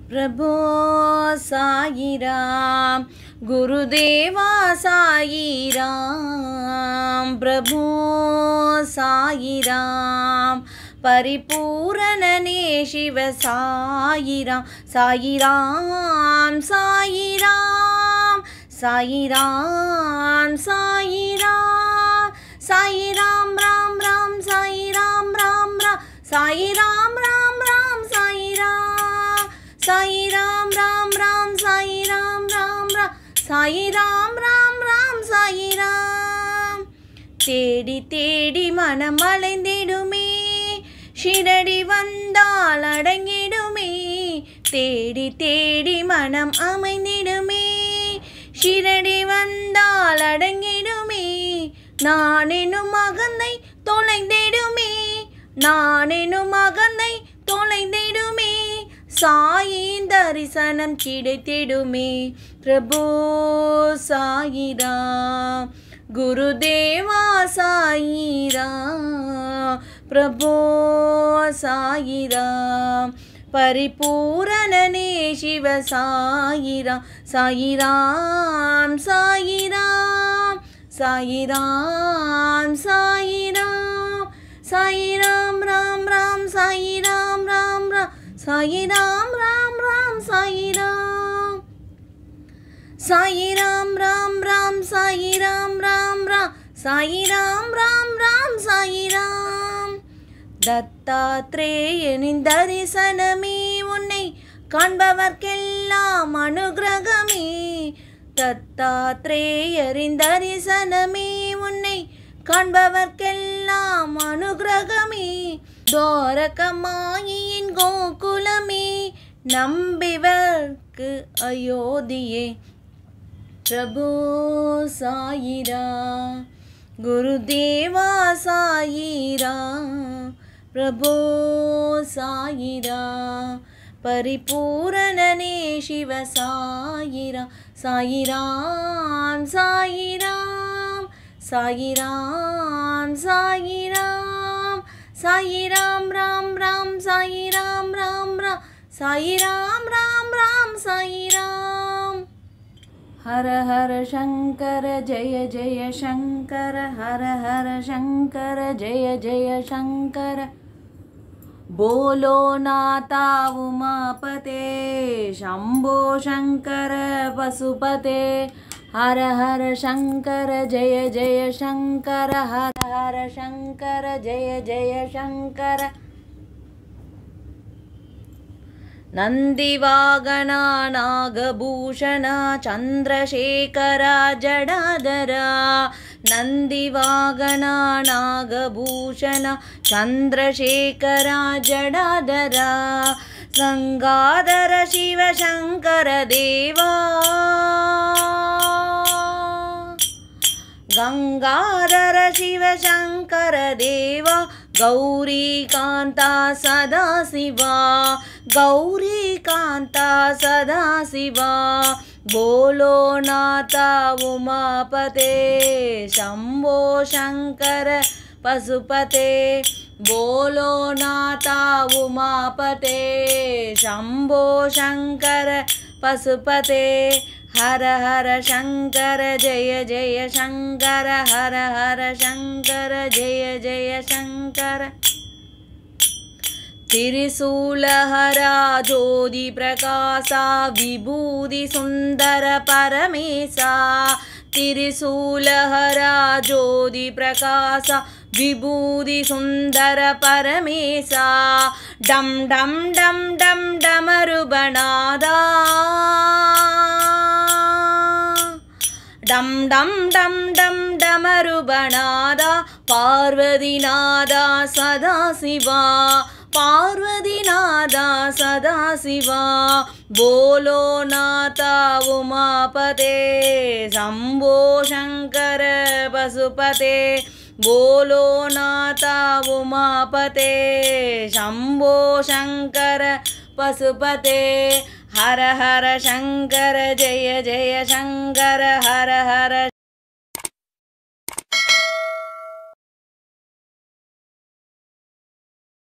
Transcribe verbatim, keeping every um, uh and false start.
प्रभो साई राम गुरुदेवा साई राम प्रभो साई राम परिपूरणने शिव साई राम साई राम साई राम साई राम साई राम साई राम राम राम साई राम राम राम साई राम राम राम साई राम साई राम राम राम साई राम राम राम साई राम राम राम साई राम தேடி தேடி மனம் அலைந்திடுமே ஷிரடி வந்தால் அடங்கிடுமே தேடி தேடி மனம் அமைந்திடுமே ஷிரடி வந்தால் அடங்கிடுமே நான் எனும் மகனை தொலைந்திடுமே நான் எனும் மகனை தொலைந்திடுமே சாயின் தரிசனம் கிடைத்திடுமே பிரபு சாई राम गुरुदेवा साई राम प्रभो साई राम परिपूरणने शिव साई राम साई राम साई राम साई राम साई राम साई राम राम राम साई राम राम राम साई राम राम राम साई राम साई राम राम राम साई राम राम राम साई राम राम राम साई राम दत्तात्रेयनिन दरिसनमे उन्नै काண்பவர்க்கெல்லாம் அனுகிரகமே दत्तात्रेयरिन दरिसनमे उन्नै காண்பவர்க்கெல்லாம் அனுகிரகமே द्वारकमायिயின் கோகுலமே நம்பிவர்க்கு அயோத்தியே प्रभो साई राम गुरुदेवा साई राम प्रभो साई राम परिपूरणने शिव साई राम साई राम साई राम साई राम साई राम साई राम राम राम साई राम राम राम साई राम राम राम साई राम हर हर शंकर जय जय शंकर हर हर शंकर जय जय शंकर बोलो नाथा उमापते शंभो शंकर पशुपते हर हर शंकर जय जय शंकर हर हर शंकर जय जय शंकर नंदिवागना नागभूषण चंद्रशेखर जडाधर नंदिवागना नागभूषण चंद्रशेखर जडाधर गंगाधर शिव शंकर देवा गंगाधर शिव शंकर देवा गौरी कांता सदा शिवा गौरी कांता सदा शिवा बोलो नाथा उमापते शंभो शंकर पशुपते बोलो नाथा उमापते शंभो शंकर पशुपते हर हर शंकर जय जय शंकर हर हर शंकर जय जय शंकर त्रिशूलहरा ज्योति प्रकाशा विभूति सुंदर परमेशा त्रिशूलहरा ज्योति प्रकाशा विभूति सुंदर परमेशा डम डम डम डम डमरुबनादा डम डम डम डम डमरुबनादा पार्वतीनादा सदा शिवा पार्वतीनादा सदा शिवा बोलो नाथा उमापते शंभो शंकर पशुपते बोलो नाथा उमापते शंभो शंकर पशुपते हर हर शंकर जय जय शंकर हर हर